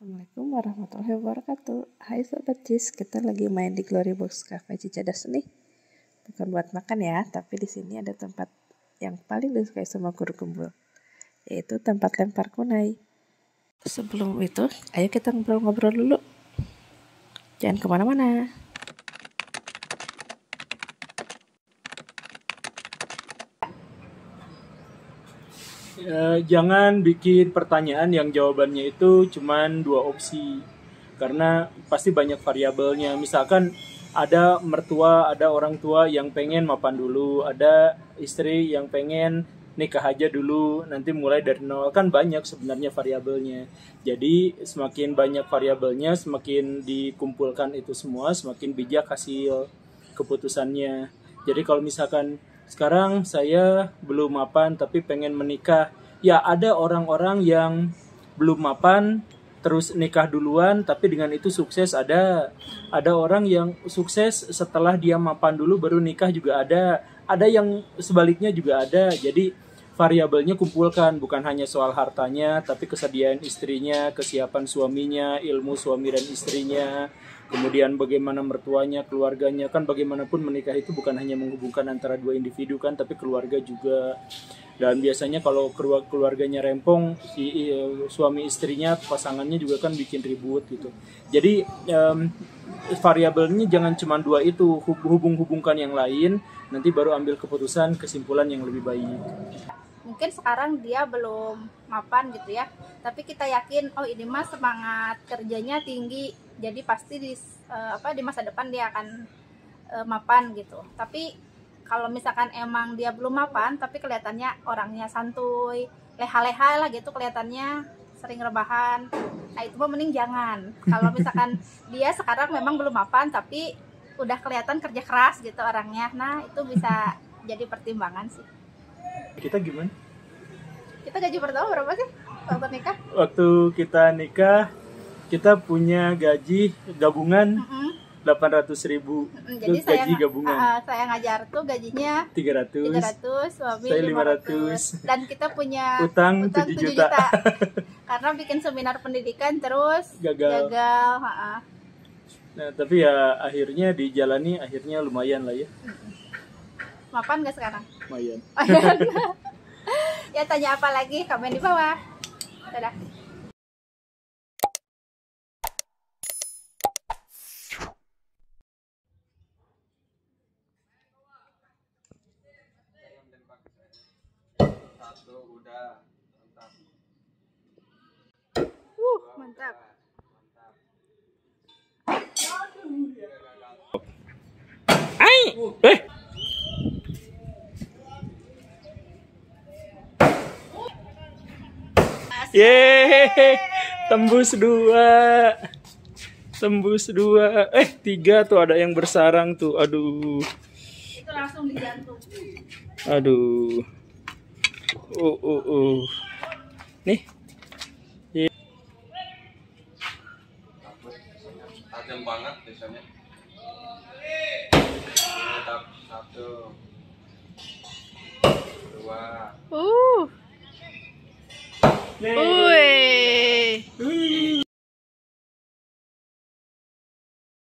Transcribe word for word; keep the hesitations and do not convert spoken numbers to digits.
Assalamualaikum warahmatullahi wabarakatuh. Hai Sobat Jis, kita lagi main di Glory Box Cafe Cicadas nih. Bukan buat makan ya, tapi di sini ada tempat yang paling disukai sama guru kumpul, yaitu tempat lempar kunai. Sebelum itu, ayo kita ngobrol-ngobrol dulu. Jangan kemana-mana. Uh, jangan bikin pertanyaan yang jawabannya itu cuman dua opsi, karena pasti banyak variabelnya. Misalkan ada mertua, ada orang tua yang pengen mapan dulu, ada istri yang pengen nikah aja dulu, nanti mulai dari nol. Kan banyak sebenarnya variabelnya. Jadi semakin banyak variabelnya, semakin dikumpulkan itu semua, semakin bijak hasil keputusannya. Jadi kalau misalkan sekarang saya belum mapan tapi pengen menikah, ya ada orang-orang yang belum mapan terus nikah duluan tapi dengan itu sukses. Ada ada orang yang sukses setelah dia mapan dulu baru nikah juga ada. Ada yang sebaliknya juga ada. Jadi variabelnya kumpulkan, bukan hanya soal hartanya tapi kesediaan istrinya, kesiapan suaminya, ilmu suami dan istrinya, kemudian bagaimana mertuanya, keluarganya. Kan bagaimanapun menikah itu bukan hanya menghubungkan antara dua individu kan, tapi keluarga juga. Dan biasanya kalau keluarganya rempong, si suami istrinya, pasangannya juga kan bikin ribut gitu. Jadi um, variabelnya jangan cuma dua itu, hubung-hubungkan yang lain, nanti baru ambil keputusan, kesimpulan yang lebih baik. Mungkin sekarang dia belum mapan gitu ya, tapi kita yakin oh ini mah semangat kerjanya tinggi, jadi pasti di uh, apa di masa depan dia akan uh, mapan gitu. Tapi kalau misalkan emang dia belum mapan tapi kelihatannya orangnya santuy, leha-leha lah gitu, kelihatannya sering rebahan, nah itu mah mending jangan. Kalau misalkan dia sekarang memang belum mapan tapi udah kelihatan kerja keras gitu orangnya, nah itu bisa jadi pertimbangan sih. Kita gimana? Kita gaji pertama berapa sih waktu nikah? Waktu kita nikah, kita punya gaji gabungan mm-hmm. delapan ratus ribu. Mm-hmm. Jadi itu saya, gaji gabungan. Uh, saya ngajar tuh gajinya tiga ratus, suami saya lima ratus. Dan kita punya utang, utang tujuh tujuh juta. juta. Karena bikin seminar pendidikan terus gagal. gagal. Uh-uh. Nah, tapi ya akhirnya dijalani, akhirnya lumayan lah ya. Mm-hmm. Mapan nggak sekarang? Lumayan. Ya tanya apa lagi, komen di bawah. Dadah. Satu udah mantap. Uh, mantap. Hai. Eh. Yeay, tembus dua, tembus dua, eh tiga tuh, ada yang bersarang tuh, aduh. Itu langsung di jantung. Aduh, uh uh uh, nih. Tajam banget biasanya. Satu, dua. Uh. Wih.